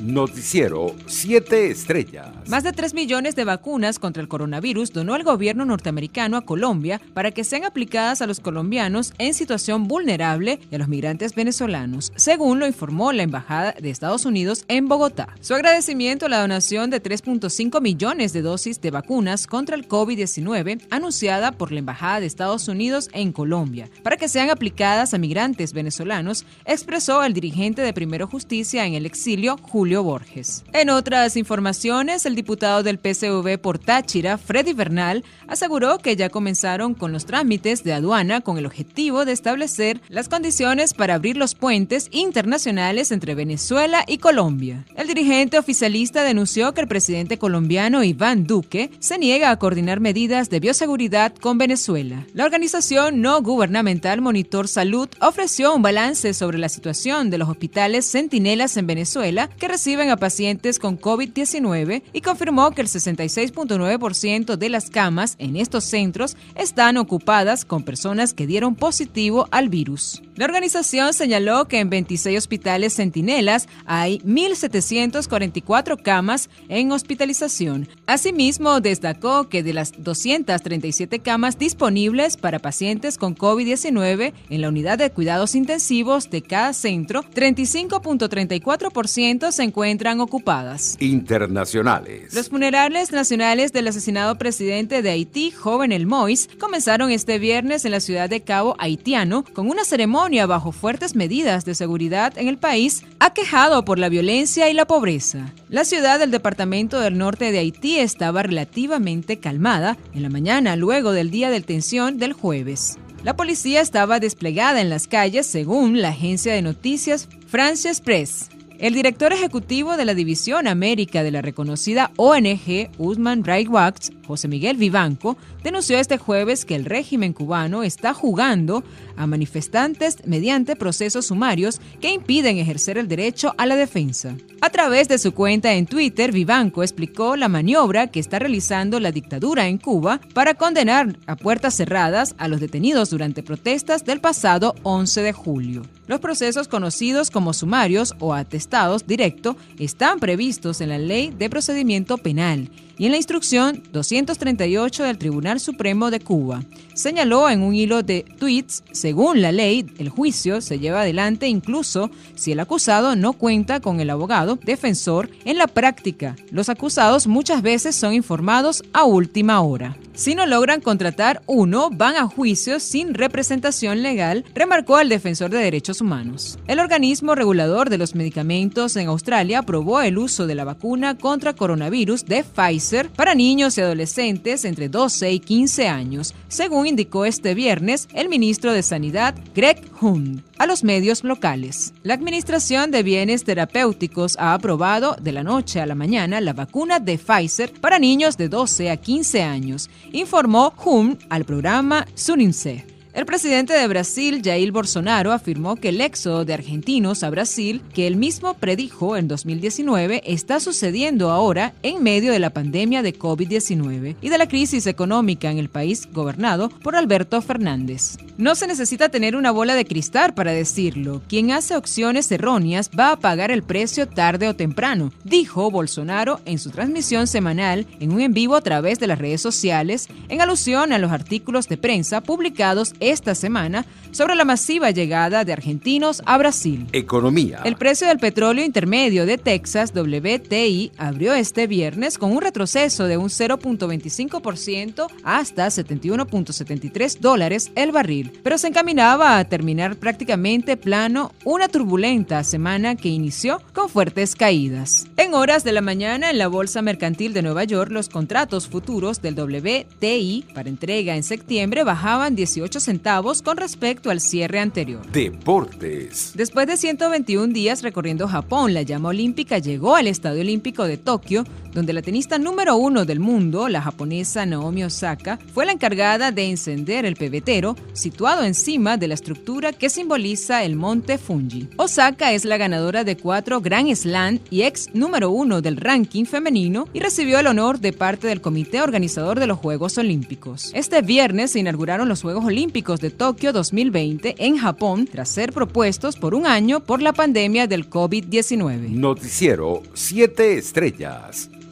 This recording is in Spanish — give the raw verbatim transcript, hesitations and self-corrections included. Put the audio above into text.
Noticiero siete Estrellas. Más de tres millones de vacunas contra el coronavirus donó el gobierno norteamericano a Colombia para que sean aplicadas a los colombianos en situación vulnerable y a los migrantes venezolanos, según lo informó la Embajada de Estados Unidos en Bogotá. Su agradecimiento a la donación de tres punto cinco millones de dosis de vacunas contra el COVID diecinueve anunciada por la Embajada de Estados Unidos en Colombia para que sean aplicadas a migrantes venezolanos, expresó el dirigente de Primero Justicia en el exilio, Julio Borges. En otras informaciones, el diputado del P S V por Táchira, Freddy Bernal, aseguró que ya comenzaron con los trámites de aduana con el objetivo de establecer las condiciones para abrir los puentes internacionales entre Venezuela y Colombia. El dirigente oficialista denunció que el presidente colombiano Iván Duque se niega a coordinar medidas de bioseguridad con Venezuela. La organización no gubernamental Monitor Salud ofreció un balance sobre la situación de los hospitales Centinelas en Venezuela que reciben a pacientes con COVID diecinueve y confirmó que el sesenta y seis punto nueve por ciento de las camas en estos centros están ocupadas con personas que dieron positivo al virus. La organización señaló que en veintiséis hospitales Centinelas hay mil setecientas cuarenta y cuatro camas en hospitalización. Asimismo, destacó que de las doscientas treinta y siete camas disponibles para pacientes con COVID diecinueve en la unidad de cuidados intensivos de cada centro, treinta y cinco punto treinta y cuatro por ciento se encuentran ocupadas. Internacionales. Los funerales nacionales del asesinado presidente de Haití, Jovenel Moïse, comenzaron este viernes en la ciudad de Cabo Haitiano con una ceremonia bajo fuertes medidas de seguridad en el país aquejado por la violencia y la pobreza. La ciudad del departamento del norte de Haití estaba relativamente calmada en la mañana luego del día de tensión del jueves. La policía estaba desplegada en las calles, según la agencia de noticias France Press. El director ejecutivo de la División América de la reconocida O N G Human Rights Watch, José Miguel Vivanco, denunció este jueves que el régimen cubano está jugando a manifestantes mediante procesos sumarios que impiden ejercer el derecho a la defensa. A través de su cuenta en Twitter, Vivanco explicó la maniobra que está realizando la dictadura en Cuba para condenar a puertas cerradas a los detenidos durante protestas del pasado once de julio. Los procesos conocidos como sumarios o atestados directo están previstos en la Ley de Procedimiento Penal y en la Instrucción doscientos treinta y ocho del Tribunal Supremo de Cuba. Señaló en un hilo de tweets, según la ley, el juicio se lleva adelante incluso si el acusado no cuenta con el abogado defensor. En la práctica, los acusados muchas veces son informados a última hora. Si no logran contratar uno, van a juicio sin representación legal, remarcó el defensor de derechos humanos. El organismo regulador de los medicamentos en Australia aprobó el uso de la vacuna contra coronavirus de Pfizer para niños y adolescentes entre doce y quince años, según indicó este viernes el ministro de Sanidad, Greg Hunt, a los medios locales. La Administración de Bienes Terapéuticos ha aprobado de la noche a la mañana la vacuna de Pfizer para niños de doce a quince años, informó Hunt al programa Suninse. El presidente de Brasil, Jair Bolsonaro, afirmó que el éxodo de argentinos a Brasil, que él mismo predijo en dos mil diecinueve, está sucediendo ahora en medio de la pandemia de COVID diecinueve y de la crisis económica en el país gobernado por Alberto Fernández. No se necesita tener una bola de cristal para decirlo. Quien hace opciones erróneas va a pagar el precio tarde o temprano, dijo Bolsonaro en su transmisión semanal en un en vivo a través de las redes sociales, en alusión a los artículos de prensa publicados esta semana sobre la masiva llegada de argentinos a Brasil. Economía. El precio del petróleo intermedio de Texas, W T I, abrió este viernes con un retroceso de un cero punto veinticinco por ciento hasta setenta y uno punto setenta y tres dólares el barril, pero se encaminaba a terminar prácticamente plano una turbulenta semana que inició con fuertes caídas. En horas de la mañana, en la Bolsa Mercantil de Nueva York, los contratos futuros del W T I para entrega en septiembre bajaban dieciocho centavos con respecto al cierre anterior. Deportes. Después de ciento veintiún días recorriendo Japón, la llama olímpica llegó al Estadio Olímpico de Tokio, donde la tenista número uno del mundo, la japonesa Naomi Osaka, fue la encargada de encender el pebetero situado encima de la estructura que simboliza el monte Fuji. Osaka es la ganadora de cuatro Grand Slam y ex número uno del ranking femenino y recibió el honor de parte del comité organizador de los Juegos Olímpicos. Este viernes se inauguraron los Juegos Olímpicos Olímpicos de Tokio dos mil veinte en Japón tras ser propuestos por un año por la pandemia del COVID diecinueve. Noticiero siete Estrellas.